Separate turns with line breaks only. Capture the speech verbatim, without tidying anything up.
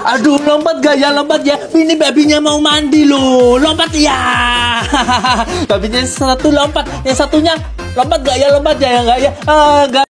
Aduh, lompat gak ya, lompat ya. Ini babinya mau mandi loh. Lompat ya. Babinya satu lompat, yang satunya lompat gak ya, lompat ya, enggak ya. Ah, enggak.